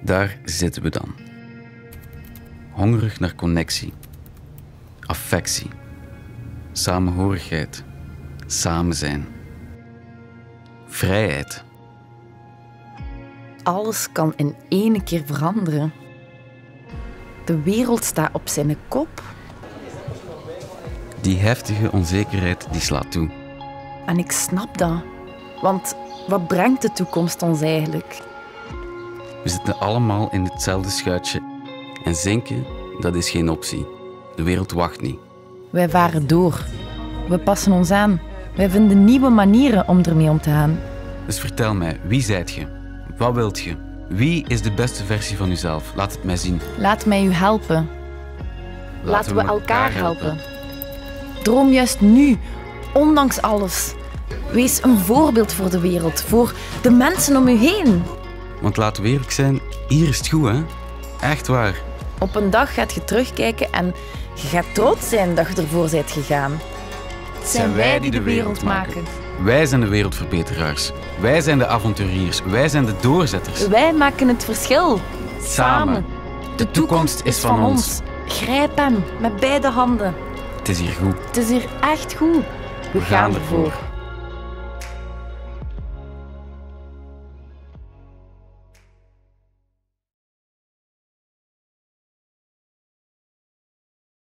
Daar zitten we dan. Hongerig naar connectie, affectie, samenhorigheid, samen zijn, vrijheid. Alles kan in één keer veranderen. De wereld staat op zijn kop. Die heftige onzekerheid die slaat toe. En ik snap dat. Want wat brengt de toekomst ons eigenlijk? We zitten allemaal in hetzelfde schuitje en zinken, dat is geen optie. De wereld wacht niet. Wij varen door. We passen ons aan. Wij vinden nieuwe manieren om ermee om te gaan. Dus vertel mij, wie zijt je? Wat wilt je? Wie is de beste versie van uzelf? Laat het mij zien. Laat mij u helpen. Laten we elkaar helpen. Droom juist nu, ondanks alles. Wees een voorbeeld voor de wereld, voor de mensen om u heen. Want laten we eerlijk zijn, hier is het goed, hè? Echt waar. Op een dag gaat je terugkijken en je gaat trots zijn dat je ervoor bent gegaan. Het zijn wij die de wereld maken. Wij zijn de wereldverbeteraars. Wij zijn de avonturiers. Wij zijn de doorzetters. Wij maken het verschil. Samen. De toekomst is van ons. Grijp hem met beide handen. Het is hier goed. Het is hier echt goed. We gaan ervoor.